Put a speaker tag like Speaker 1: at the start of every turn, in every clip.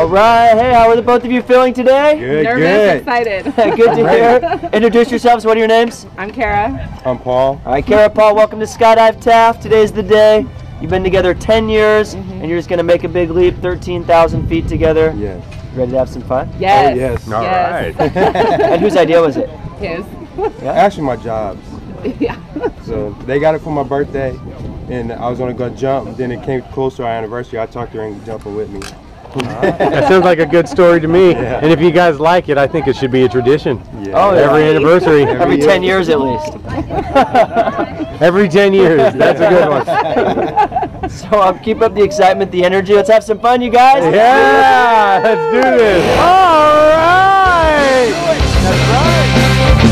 Speaker 1: All right. Hey, how are the both of you feeling today?
Speaker 2: Good,
Speaker 3: Nervous, excited.
Speaker 1: Good to hear. Introduce yourselves. What are your names?
Speaker 3: I'm Kara.
Speaker 2: I'm Paul.
Speaker 1: All right, Kara, Paul, welcome to Skydive Taft. Today's the day. You've been together 10 years, and you're just going to make a big leap, 13,000 feet together.
Speaker 2: Yes.
Speaker 1: Ready to have some fun?
Speaker 3: Yes.
Speaker 2: Oh, yes.
Speaker 4: All right.
Speaker 1: And whose idea was it?
Speaker 3: His.
Speaker 1: Yeah?
Speaker 2: Actually, my job's.
Speaker 3: Yeah.
Speaker 2: So they got it for my birthday, and I was gonna go jump. Then it came close to our anniversary. I talked her into jumping with me.
Speaker 4: That sounds like a good story to me.
Speaker 2: Yeah.
Speaker 4: And if you guys like it, I think it should be a tradition.
Speaker 2: Yeah.
Speaker 1: Oh, yeah.
Speaker 4: Every anniversary.
Speaker 1: Every 10 years at least.
Speaker 4: Every 10 years. That's a good one.
Speaker 1: So keep up the excitement, the energy. Let's have some fun, you guys.
Speaker 4: Yeah, let's do this. All right. That's right.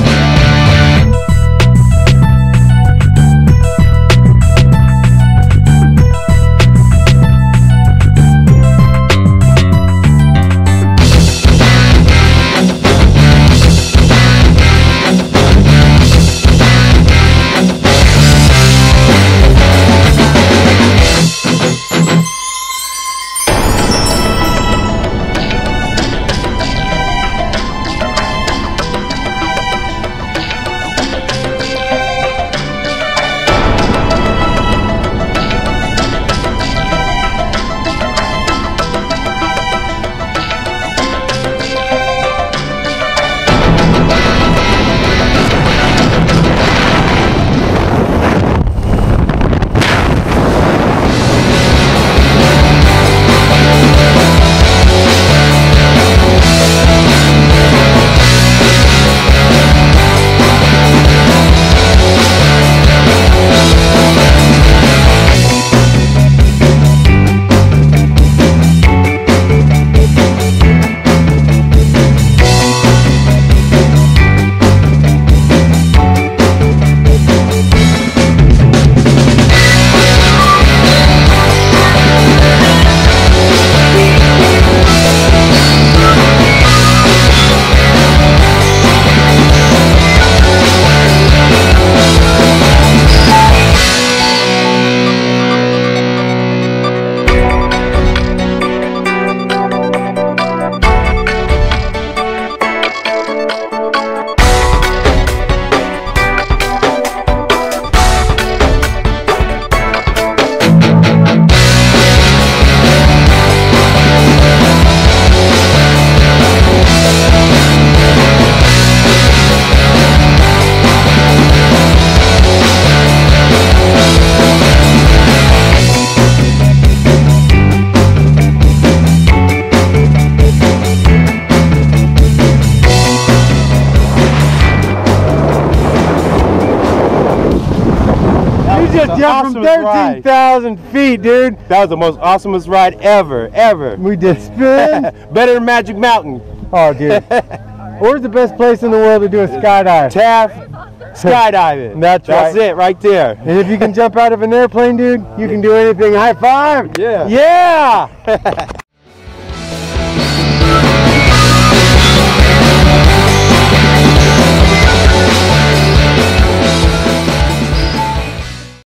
Speaker 4: Jumped from 13,000 feet, dude.
Speaker 2: That was the most awesomest ride ever.
Speaker 4: We did spin.
Speaker 2: Better than Magic Mountain.
Speaker 4: Oh, dude. Where's the best place in the world to do a skydive?
Speaker 2: Taft skydiving.
Speaker 4: That's right.
Speaker 2: That's it right there.
Speaker 4: And if you can jump out of an airplane, dude, you can do anything. High five.
Speaker 2: Yeah.
Speaker 4: Yeah.